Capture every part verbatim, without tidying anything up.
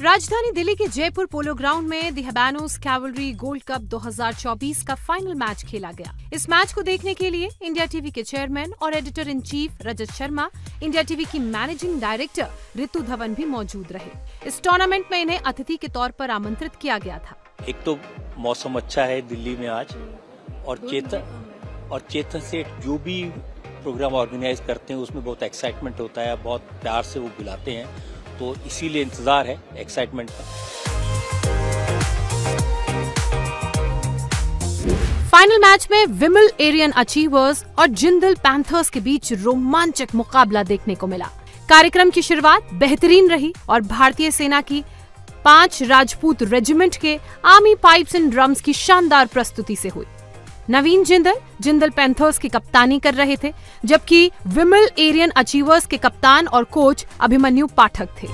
राजधानी दिल्ली के Jaipur polo ground में the Habanos cavalry gold cup दो हज़ार चौबीस का फाइनल मैच खेला गया। इस मैच को देखने के लिए इंडिया टीवी के चेयरमैन और editor in chief Rajat Sharma, India TV की मैनेजिंग डायरेक्टर रितु धवन भी मौजूद रहे। इस टूर्नामेंट में इन्हें अतिथि के तौर पर आमंत्रित किया गया था। एक तो मौसम अच्छा है दिल्ली में आज, और चेतन और चेतन सेठ जो भी प्रोग्राम ऑर्गेनाइज करते हैं उसमें बहुत एक्साइटमेंट होता है, बहुत प्यार से वो बुलाते हैं, तो इसीलिए इंतजार है एक्साइटमेंट का। फाइनल मैच में विमल एरियन अचीवर्स और जिंदल पैंथर्स के बीच रोमांचक मुकाबला देखने को मिला। कार्यक्रम की शुरुआत बेहतरीन रही और भारतीय सेना की पांच राजपूत रेजिमेंट के आर्मी पाइप्स एंड ड्रम्स की शानदार प्रस्तुति से हुई। नवीन जिंदल जिंदल पैंथर्स की कप्तानी कर रहे थे, जबकि विमल एरियन अचीवर्स के कप्तान और कोच अभिमन्यु पाठक थे।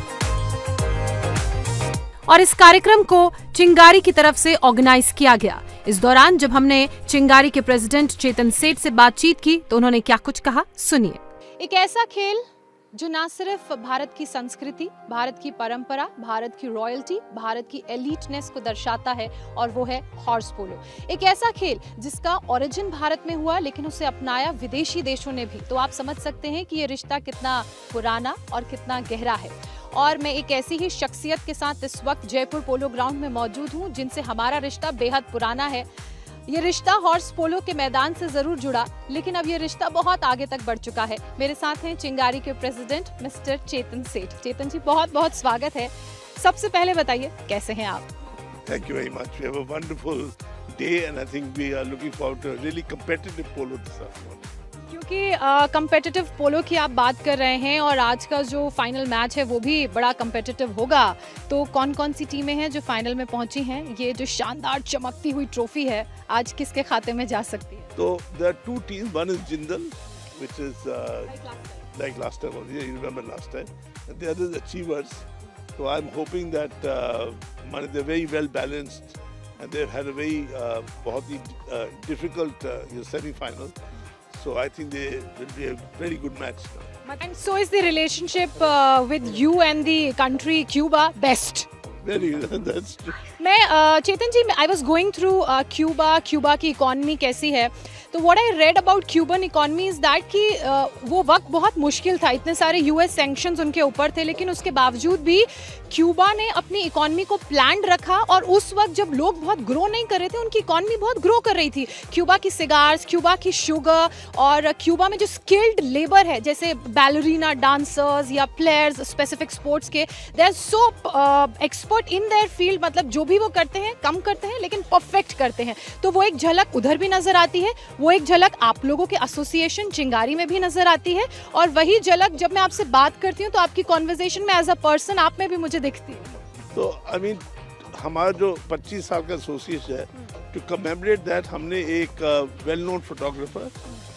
और इस कार्यक्रम को चिंगारी की तरफ से ऑर्गेनाइज किया गया। इस दौरान जब हमने चिंगारी के प्रेसिडेंट चेतन सेठ से बातचीत की तो उन्होंने क्या कुछ कहा, सुनिए। एक ऐसा खेल जो ना सिर्फ भारत की संस्कृति, भारत की परंपरा, भारत की रॉयल्टी, भारत की एलीटनेस को दर्शाता है, और वो है हॉर्स पोलो। एक ऐसा खेल जिसका ओरिजिन भारत में हुआ लेकिन उसे अपनाया विदेशी देशों ने भी। तो आप समझ सकते हैं कि ये रिश्ता कितना पुराना और कितना गहरा है। और मैं एक ऐसी ही शख्सियत के साथ इस वक्त जयपुर पोलो ग्राउंड में मौजूद हूँ जिनसे हमारा रिश्ता बेहद पुराना है। ये रिश्ता हॉर्स पोलो के मैदान से जरूर जुड़ा, लेकिन अब ये रिश्ता बहुत आगे तक बढ़ चुका है। मेरे साथ हैं चिंगारी के प्रेसिडेंट मिस्टर चेतन सेठ। चेतन जी, बहुत बहुत स्वागत है। सबसे पहले बताइए, कैसे हैं आप? Thank you very much. We have a wonderful day and I think we are looking forward to a really competitive polo this afternoon. क्योंकि कम्पिटिटिव uh, पोलो की आप बात कर रहे हैं और आज का जो फाइनल मैच है वो भी बड़ा कम्पिटिटिव होगा, तो कौन कौन सी टीमें हैं जो फाइनल में पहुंची हैं? ये जो शानदार चमकती हुई ट्रॉफी है आज किसके खाते में जा सकती है? तो there are two teams. One is Jindal, which is uh, like last time. Yeah, you remember last time. And the other is Achievers. So I'm hoping that uh, they're very well balanced and they've had a very uh, बहुत ही uh, difficult uh, semi-final. So I think they will be a very good match now. And so is the relationship uh, with you and the country Cuba best? Very, that's true. मैं uh, Chetan ji, I was going through uh, Cuba, Cuba की economy कैसी है, तो what I read about Cuban economy is that कि uh, वो वक्त बहुत मुश्किल था, इतने सारे यूएस सैंक्शंस उनके ऊपर थे, लेकिन उसके बावजूद भी क्यूबा ने अपनी इकोनॉमी को प्लान रखा। और उस वक्त जब लोग बहुत ग्रो नहीं कर रहे थे, उनकी इकोनॉमी बहुत ग्रो कर रही थी। क्यूबा की सिगार्स, क्यूबा की शुगर, और क्यूबा में जो स्किल्ड लेबर है जैसे बैलरीना डांसर्स या प्लेयर्स स्पेसिफिक स्पोर्ट्स के, they are so expert in their field. मतलब जो भी वो करते हैं कम करते हैं लेकिन परफेक्ट करते हैं। तो वो एक झलक उधर भी नजर आती है, वो एक झलक आप लोगों के एसोसिएशन चिंगारी में भी नजर आती है, और वही झलक जब मैं आपसे बात करती हूँ तो आपकी कॉन्वर्सेशन में एज अ पर्सन आप में भी मुझे दिखती है। तो आई मीन हमारा जो पच्चीस साल का एसोसिएशन है, टू कमेमोरेट दैट हमने एक वेल नोन फोटोग्राफर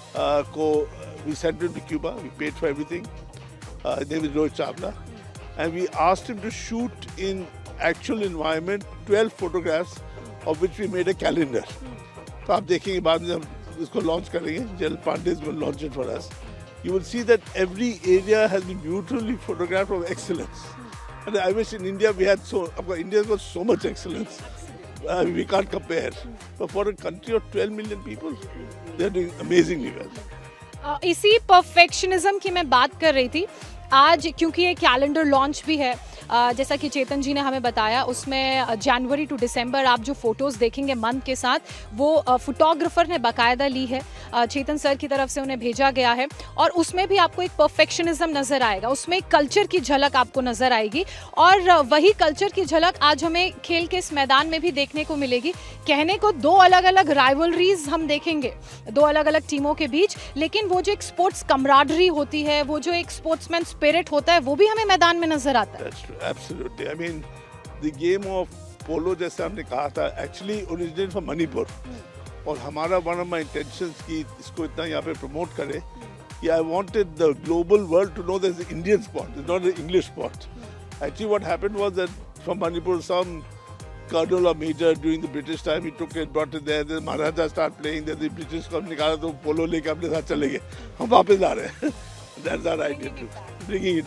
को we sent him to Cuba, we paid for everything, his name is Rohit Chawla, and we asked him to shoot in actual environment twelve photographs of which we made a calendar. तो आप देखेंगे बाद में हम इसको launch करेंगे, जेल Pandey will launch it for us. You will see that every area has been beautifully photographed of excellence. And I wish in India we had so, of course, India's got so much excellence. Uh, we can't compare. But for a country of twelve million people, they're doing amazingly well. uh, इसी perfectionism की मैं बात कर रही थी आज, क्योंकि ये कैलेंडर लॉन्च भी है। Uh, जैसा कि चेतन जी ने हमें बताया, उसमें जनवरी टू दिसंबर आप जो फोटोज़ देखेंगे मंथ के साथ, वो फोटोग्राफर uh, ने बाकायदा ली है, uh, चेतन सर की तरफ से उन्हें भेजा गया है, और उसमें भी आपको एक परफेक्शनिज्म नज़र आएगा, उसमें एक कल्चर की झलक आपको नज़र आएगी। और uh, वही कल्चर की झलक आज हमें खेल के इस मैदान में भी देखने को मिलेगी। कहने को दो अलग अलग राइवलरीज हम देखेंगे, दो अलग अलग टीमों के बीच, लेकिन वो जो एक स्पोर्ट्स कमराडरी होती है, वो जो एक स्पोर्ट्समैन स्पिरिट होता है, वो भी हमें मैदान में नज़र आता है। Absolutely. I mean, the game of polo, जैसे हमने कहा था, actually originated from Manipur. और हमारा one of my intentions कि इसको इतना यहाँ पे promote करें, कि I wanted the global world to know there's an Indian sport, it's not an English sport. Actually, what happened was that from Manipur, some colonel or major during the British time, he took it, brought it there. Then Maharajah started playing. Then the British को निकाला तो polo लेके अपने साथ चले गए. हम वापस आ रहे हैं. That's our idea too, bringing it back.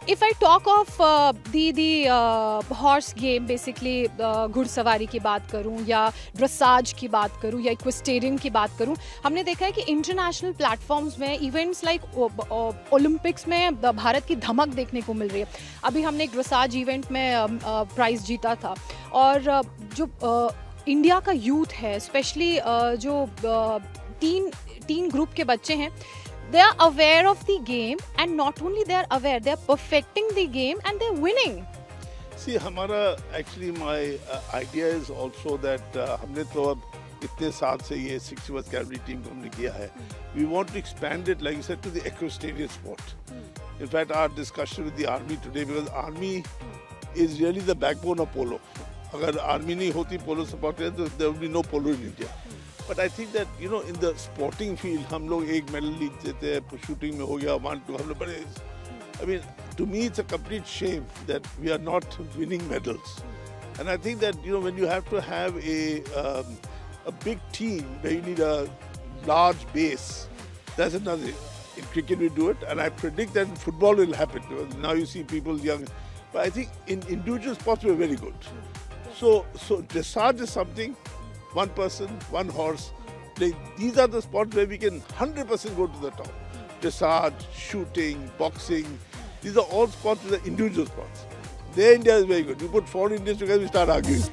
If I talk of uh, the the uh, horse game, basically uh, घुड़सवारी की बात करूं या ड्रेसाज की बात करूं या इक्वेस्टेरियन की बात करूं, हमने देखा है कि इंटरनेशनल प्लेटफॉर्म्स में इवेंट्स लाइक ओलंपिक्स में भारत की धमक देखने को मिल रही है। अभी हमने एक ड्रेसाज इवेंट में प्राइज़ uh, जीता था और uh, जो इंडिया uh, का यूथ है, स्पेशली uh, जो टीन टीन ग्रुप के बच्चे हैं, they are aware of the game and not only they are aware, they are perfecting the game and they are winning. See, हमारा actually my uh, idea is also that uh, हमने तो अब इतने साल से ये sixty first cavalry team को हमने किया है. We want to expand it, like you said, to the equestrian sport. In fact, our discussion with the army today, because army is really the backbone of polo. अगर army नहीं होती polo support करें तो there would be no polo in India. But I think that, you know, in the sporting field, हम लोग एक medal जीत देते हैं, shooting में हो गया one two, हम लोग बड़े, I mean, to me it's a complete shame that we are not winning medals. And I think that, you know, when you have to have a um, a big team where you need a large base, that's another. In cricket we do it, and I predict that in football will happen. Now you see people young, but I think in individual sports we're very good. So, so dressage is something. One person, one horse. These are the spots where we can one hundred percent go to the top. Dressage, shooting, boxing. These are all spots that are individual spots. There India is very good. You put four Indians together, we start arguing.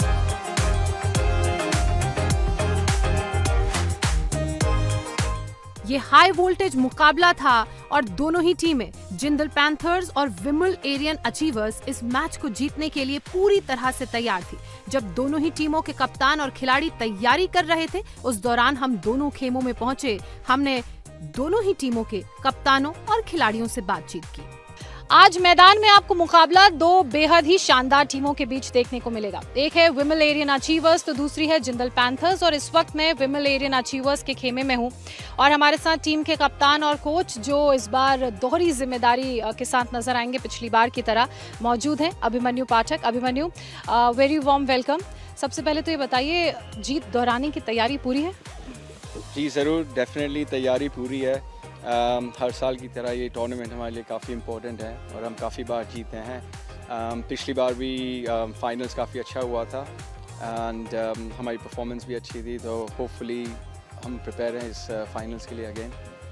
ये high voltage मुकाबला था और दोनों ही टीमें Jindal panthers और Vimal Aryan achievers इस match को जीतने के लिए पूरी तरह से तैयार थी। जब दोनों ही टीमों के कप्तान और खिलाड़ी तैयारी कर रहे थे, उस दौरान हम दोनों खेमों में पहुंचे। हमने दोनों ही टीमों के कप्तानों और खिलाड़ियों से बातचीत की। आज मैदान में आपको मुकाबला दो बेहद ही शानदार टीमों के बीच देखने को मिलेगा। एक है विमल एरियन अचीवर्स तो दूसरी है जिंदल पैंथर्स, और इस वक्त मैं विमल एरियन अचीवर्स के खेमे में हूं और हमारे साथ टीम के कप्तान और कोच जो इस बार दोहरी जिम्मेदारी के साथ नजर आएंगे पिछली बार की तरह मौजूद हैं, Abhimanyu Pathak. Abhimanyu, very warm welcome. सबसे पहले तो ये बताइए, जीत दोहराने की तैयारी पूरी है? जी ज़रूर, डेफिनेटली तैयारी पूरी है। Um, हर साल की तरह ये टूर्नामेंट हमारे लिए काफ़ी इम्पोर्टेंट है और हम काफ़ी बार जीते हैं। um, पिछली बार भी फाइनल्स um, काफ़ी अच्छा हुआ था एंड um, हमारी परफॉर्मेंस भी अच्छी थी, तो होपफुली हम प्रिपेयर हैं इस फाइनल्स uh, के लिए अगेन।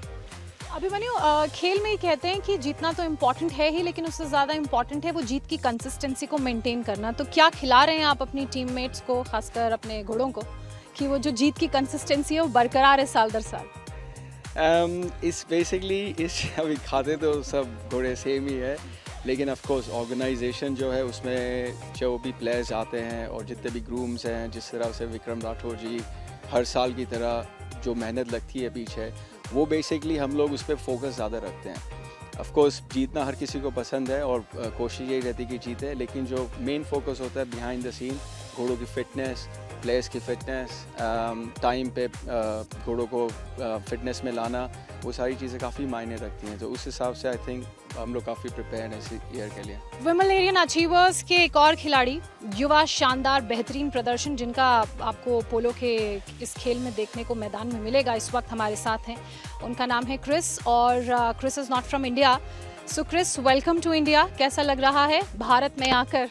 अभिमन्यु, खेल में ही कहते हैं कि जीतना तो इम्पोर्टेंट है ही, लेकिन उससे ज़्यादा इम्पोर्टेंट है वो जीत की कंसिस्टेंसी को मेंटेन करना। तो क्या खिला रहे हैं आप अपनी टीममेट्स को, खासकर अपने घोड़ों को, कि वो जो जीत की कंसिस्टेंसी है वो बरकरार है साल दर साल? Um, इस बेसिकली इस अभी खाते तो सब घोड़े सेम ही है, लेकिन ऑफ कोर्स ऑर्गेनाइजेशन जो है उसमें जो भी प्लेयर्स आते हैं और जितने भी ग्रूम्स हैं, जिस तरह से विक्रम राठौर जी हर साल की तरह जो मेहनत लगती है पीछे, वो बेसिकली हम लोग उस पर फोकस ज़्यादा रखते हैं। ऑफ कोर्स जीतना हर किसी को पसंद है और कोशिश यही रहती है कि जीते, लेकिन जो मेन फोकस होता है बिहाइंड द सीन, घोड़ों की फ़िटनेस, प्लेयर्स की फ़िटनेस, टाइम पे घोड़ों को फिटनेस में लाना, वो सारी चीज़ें काफ़ी मायने रखती हैं। तो उस हिसाब से आई थिंक हम लोग काफ़ी प्रिपेयर्ड हैं इस ईयर के लिए। विमल एरियन अचीवर्स के एक और खिलाड़ी, युवा शानदार बेहतरीन प्रदर्शन जिनका आपको पोलो के इस खेल में देखने को मैदान में मिलेगा, इस वक्त हमारे साथ हैं। उनका नाम है क्रिस और Chris is not from India. So Chris, welcome to India. कैसा लग रहा है भारत में आकर?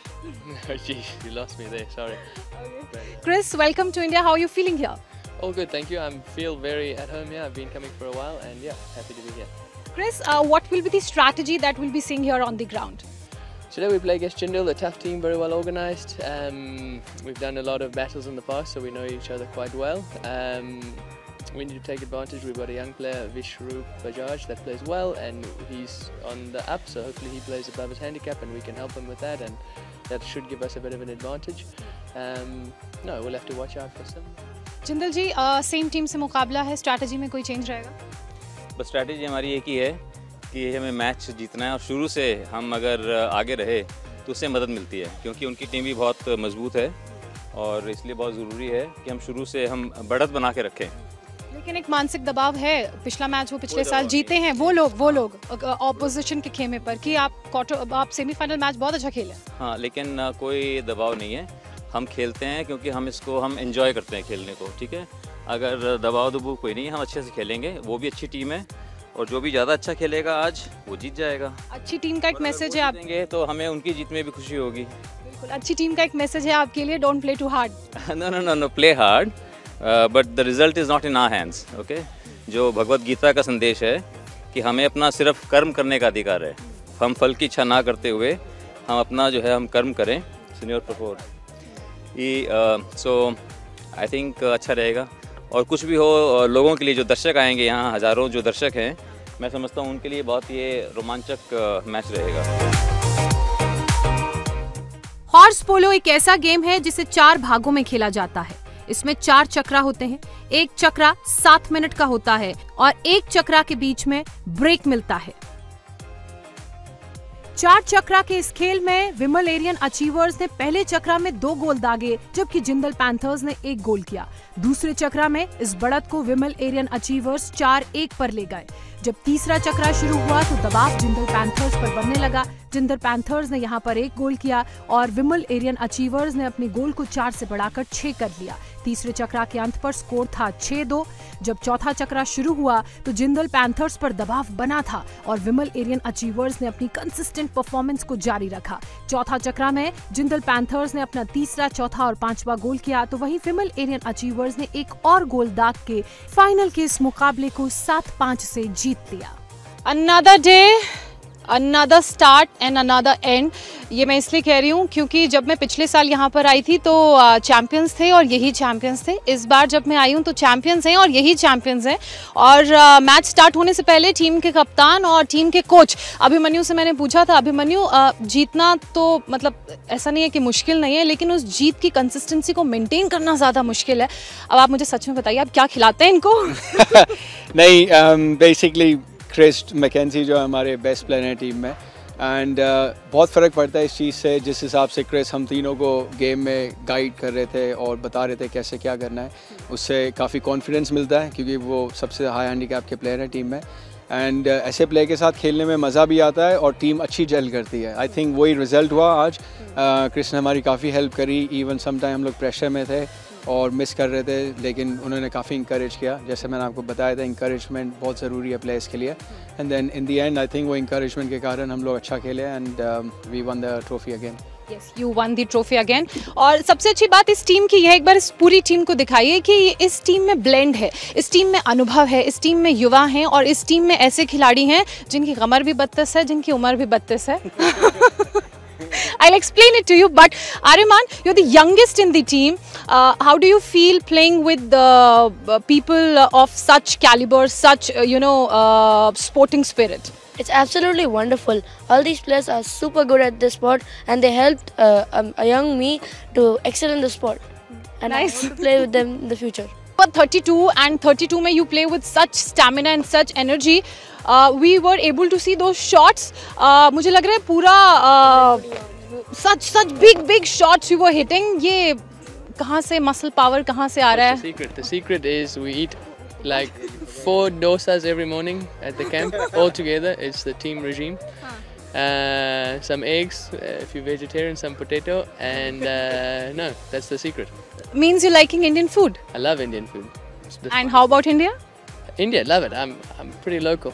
You lost me there, sorry. Chris, welcome to India. How are you feeling here? All good, thank you. I feel very at home here. I've been coming for a while and yeah, happy to be here. Chris, uh, what will be the strategy that we'll be seeing here on the ground? Today we play against Jindal, a tough team, very well organised. Um, we've done a lot of battles in the past, so we know each other quite well. Um, we need to take advantage. We've got a young player, Vishrup Bajaj, that plays well and he's on the up, so hopefully he plays above his handicap and we can help him with that, and that should give us a bit of an advantage. Um, no, we'll have to watch out for some. Jindal ji, same team से मुकाबला है, strategy में कोई change रहेगा? बस strategy हमारी एक ही है कि हमें मैच जीतना है और शुरू से हम अगर आगे रहे तो उससे मदद मिलती है, क्योंकि उनकी टीम भी बहुत मजबूत है और इसलिए बहुत ज़रूरी है कि हम शुरू से हम बढ़त बना के रखें। लेकिन एक मानसिक दबाव है, पिछला मैच वो पिछले साल जीते हैं वो लोग वो लोग ऑपोजिशन के खेमे पर कि आप क्वार्टर आप सेमीफाइनल मैच बहुत अच्छा खेले। हाँ, लेकिन कोई दबाव नहीं है, हम खेलते हैं क्योंकि हम इसको हम एंजॉय करते हैं खेलने को, ठीक है। अगर दबाव दबाव कोई नहीं है, हम अच्छे से खेलेंगे, वो भी अच्छी टीम है और जो भी ज़्यादा अच्छा खेलेगा आज वो जीत जाएगा। अच्छी टीम का एक मैसेज है आप देंगे तो हमें उनकी जीत में भी खुशी होगी। बिल्कुल, अच्छी टीम का एक मैसेज है आपके लिए, don't play too hard. No no no no play hard but the result is not in our hands. Okay, जो भगवत गीता का संदेश है कि हमें अपना सिर्फ कर्म करने का अधिकार है, हम फल की इच्छा ना करते हुए हम अपना जो है हम कर्म करें। सीनियर प्रफोर सो आई थिंक अच्छा रहेगा। और कुछ भी हो, लोगों के लिए जो दर्शक आएंगे यहाँ, हज़ारों जो दर्शक हैं, मैं समझता हूँ उनके लिए बहुत ये रोमांचक मैच रहेगा। हॉर्स पोलो एक ऐसा गेम है जिसे चार भागों में खेला जाता है। इसमें चार चक्रा होते हैं, एक चक्रा सात मिनट का होता है और एक चक्रा के बीच में ब्रेक मिलता है। चार चक्रा के इस खेल में विमल एरियन अचीवर्स ने पहले चक्रा में दो गोल दागे, जबकि जिंदल पैंथर्स ने एक गोल किया। दूसरे चक्रा में इस बढ़त को विमल एरियन अचीवर्स चार एक पर ले गए। जब तीसरा चक्रा शुरू हुआ तो दबाव जिंदल पैंथर्स पर बनने लगा। जिंदल पैंथर्स ने यहां पर एक गोल किया और विमल एरियन अचीवर्स ने अपने गोल को चार से बढ़ाकर छह कर लिया। तीसरे चक्रा के अंत पर स्कोर था छह दो। जब चौथा चक्रा शुरू हुआ तो जिंदल पैंथर्स पर दबाव बना था और विमल एरियन अचीवर्स ने अपनी कंसिस्टेंट परफॉर्मेंस को जारी रखा। चौथा चक्रा में जिंदल पैंथर्स ने अपना तीसरा, चौथा और पांचवा गोल किया, तो वहीं विमल एरियन अचीवर्स ने एक और गोल दाग के फाइनल के इस मुकाबले को सात पांच से जीत लिया। Another day, another start and another end। ये मैं इसलिए कह रही हूँ क्योंकि जब मैं पिछले साल यहाँ पर आई थी तो चैंपियंस थे और यही चैंपियंस थे। इस बार जब मैं आई हूँ तो चैंपियंस हैं और यही चैंपियंस हैं। और मैच स्टार्ट होने से पहले टीम के कप्तान और टीम के कोच अभिमन्यु से मैंने पूछा था, अभिमन्यु जीतना तो मतलब ऐसा नहीं है कि मुश्किल नहीं है, लेकिन उस जीत की कंसिस्टेंसी को मेनटेन करना ज़्यादा मुश्किल है। अब आप मुझे सच में बताइए, आप क्या खिलाते हैं इनको? नहीं, बेसिकली क्रिस मैकेंजी जो हमारे बेस्ट प्लेयर हैं टीम में, एंड uh, बहुत फ़र्क पड़ता है इस चीज़ से। जिस हिसाब से क्रिस हम तीनों को गेम में गाइड कर रहे थे और बता रहे थे कैसे क्या करना है, उससे काफ़ी कॉन्फिडेंस मिलता है क्योंकि वो सबसे हाई हैंडीकैप के प्लेयर हैं टीम में। एंड uh, ऐसे प्लेयर के साथ खेलने में मज़ा भी आता है और टीम अच्छी जेल करती है। आई थिंक वही रिज़ल्ट हुआ आज। क्रिस uh, ने हमारी काफ़ी हेल्प करी। इवन समटाइम हम लोग प्रेशर में थे और मिस कर रहे थे, लेकिन उन्होंने काफ़ी इंकरेज किया। जैसे मैंने आपको बताया था, इंकरेजमेंट बहुत ज़रूरी है प्लेयर्स के लिए। And then in the end I think वो इंकरेजमेंट के कारण हम लोग अच्छा खेले and we won the trophy again. Yes, you won the trophy again। और सबसे अच्छी बात इस टीम की है, एक बार इस पूरी टीम को दिखाइए कि इस टीम में ब्लेंड है, इस टीम में अनुभव है, इस टीम में युवा हैं और इस टीम में ऐसे खिलाड़ी हैं जिनकी कमर भी बत्तीस है, जिनकी उम्र भी बत्तीस है। I'll explain it to you, but Aryaman, you're the youngest in the team. Uh, how do you feel playing with the uh, people of such caliber, such uh, you know, uh, sporting spirit? It's absolutely wonderful. All these players are super good at this sport, and they helped uh, um, a young me to excel in the sport. And Nice. I want to play with them in the future. But thirty-two and thirty-two में you play with such stamina and such energy. Uh, we were able to see those shots. Uh, मुझे लग रहा है पूरा uh, such such big big shots you were hitting. ये कहाँ से muscle power कहाँ से आ रहा है? The secret, the secret is we eat like four dosas every morning at the camp all together. It's the team regime. Uh, some eggs, uh, if you're vegetarian, some potato, and uh, no, that's the secret. Means you're liking Indian food. I love Indian food. And how about India? India, love it. I'm I'm pretty local.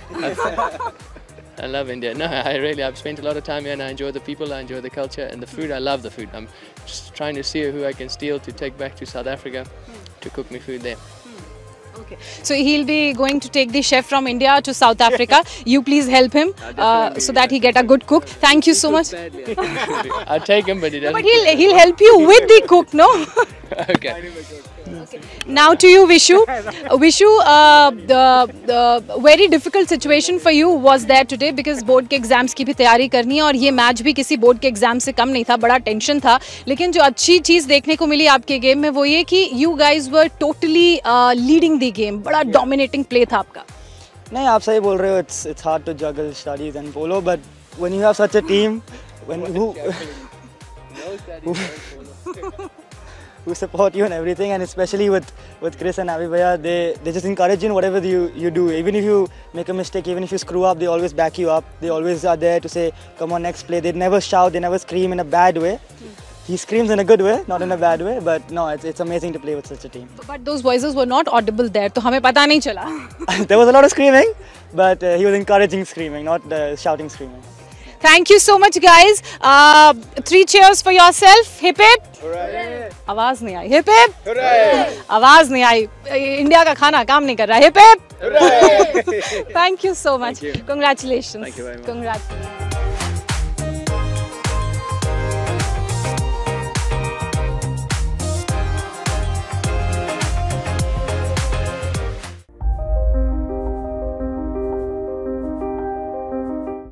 I love India. No, I really, I've spent a lot of time here and I enjoy the people, I enjoy the culture and the food. I love the food. I'm just trying to see who I can steal to take back to South Africa to cook me food there. Okay. So he'll be going to take the chef from India to South Africa. You please help him uh, so that he get a good cook. Thank you so much. I'll take him, but he doesn't. But he'll he'll help you with the cook, no? Okay. Now to you, Vishu. Uh, Vishu, uh, the, the very difficult situation for you was there today because board के exams की भी तैयारी करनी है और ये match भी किसी बोर्ड के एग्जाम से कम नहीं था, बड़ा टेंशन था। लेकिन जो अच्छी चीज़ देखने को मिली आपके गेम में वो ये कि you guys were totally uh, leading the game, बड़ा dominating play था आपका। नहीं, आप सही बोल रहे हो। It's it's hard to juggle studies and polo, but when you have such a team, when who who, who support you and everything, and especially with with Chris and Avi Bhaiya, they they just encourage you in whatever you you do. Even if you make a mistake, even if you screw up, they always back you up. They always are there to say, "Come on, next play." They never shout, they never scream in a bad way. he screams in a good way, not in a bad way. But no, it's it's amazing to play with such a team. But those voices were not audible there, तो हमें पता नहीं चला. There was a lot of screaming, but uh, he was encouraging screaming, not uh, shouting screaming. Thank you so much, guys. Uh, three cheers for yourself. Hip hip. Hooray! आवाज नहीं आई. Hip hip. Hooray! आवाज नहीं आई. India का खाना काम नहीं कर रहा. Hip hip. Hooray! Thank you so much. Thank you. Congratulations. Thank you very much. Congratulations.